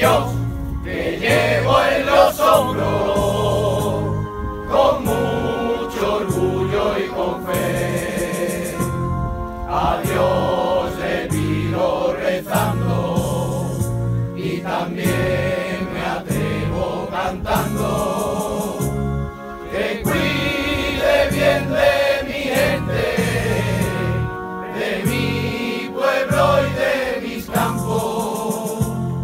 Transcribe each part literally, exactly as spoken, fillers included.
Dios, te llevo en los hombros, con mucho orgullo y con fe. A Dios le pido rezando, y también me atrevo cantando, que cuide bien de mi gente, de mi pueblo y de mis campos.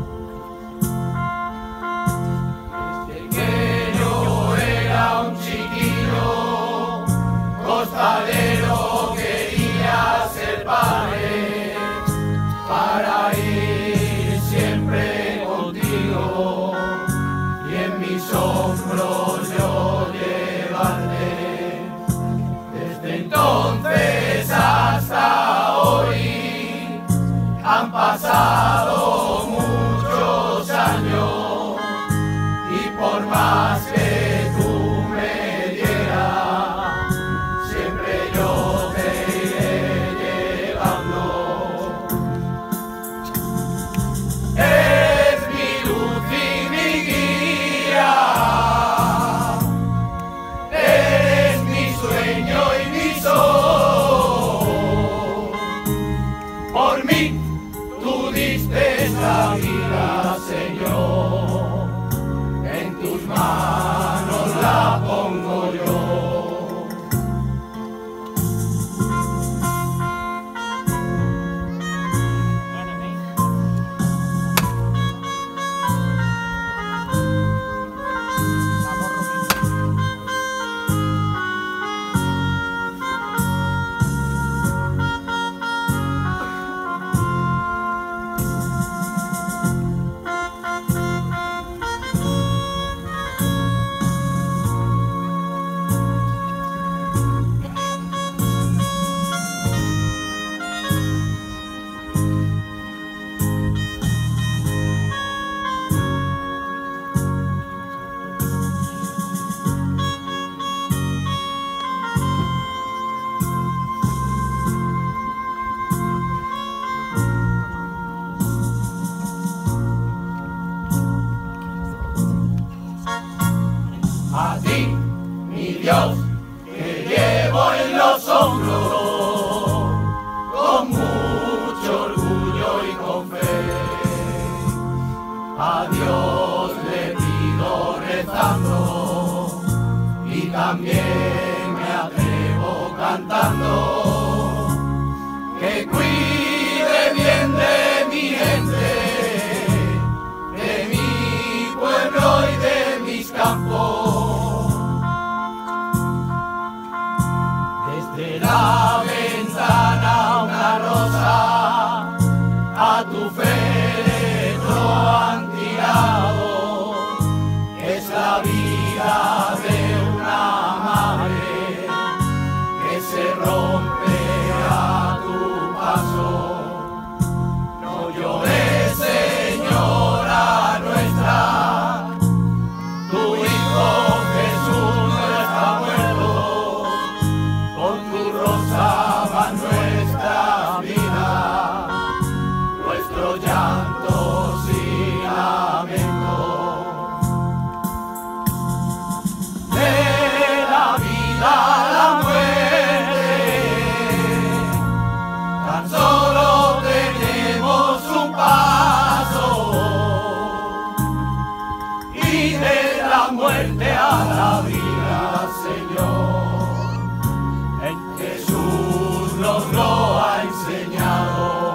Desde que yo era un chiquillo costalero quería ser padre, para ir siempre contigo y en mis hombros yo llevarte. Desde entonces hasta hoy han pasado muchos años, y por más que tú me dieras, siempre yo te iré llevando. Es mi luz y mi guía, eres mi sueño y mi sol. Por mí tú diste la vida, Señor, en tus manos la pongo yo. A ti, mi Dios, te llevo en los hombros, con mucho orgullo y con fe. A Dios le pido rezando, y también me atrevo cantando, que cuide bien de mi gente, de mi pueblo y de mis campos. Desde la ventana una rosa a tu féretro han tirado. Es la vida de una madre que se rompe a tu paso. No llores, Señora nuestra, tu Hijo Jesús no está muerto, con tu rosa va nuestra vida, nuestro llanto sin lamento. De la vida a la muerte, tan solo tenemos un paso, y de la muerte a la vida, Señor, en Jesús nos lo ha enseñado.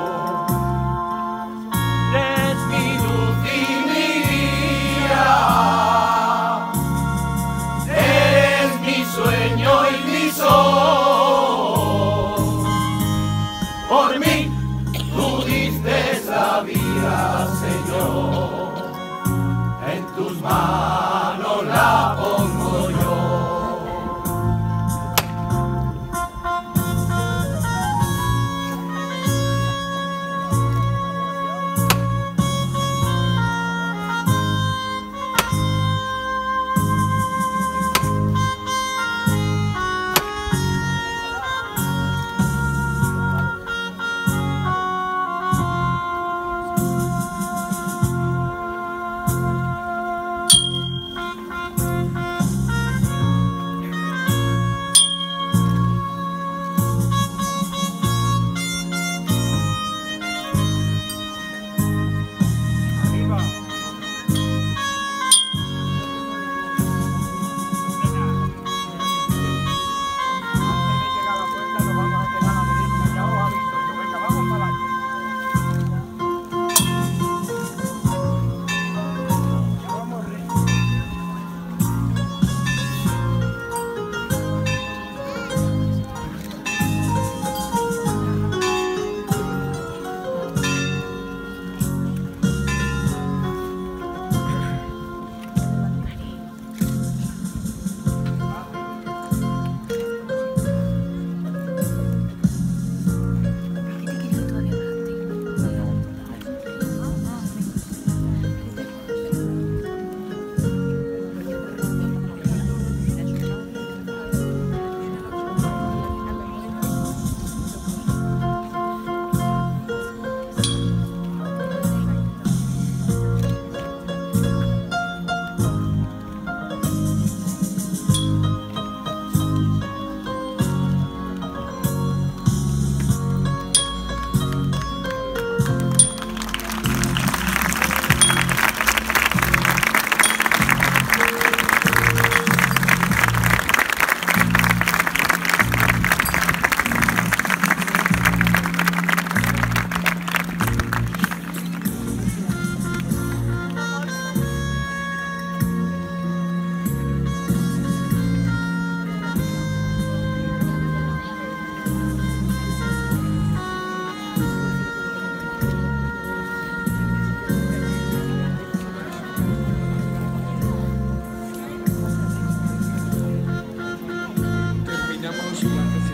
Es mi luz y mi guía, eres mi sueño y mi sol. Por mí tú diste la vida, Señor, en tus manos la pongo yo.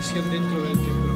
presión dentro del que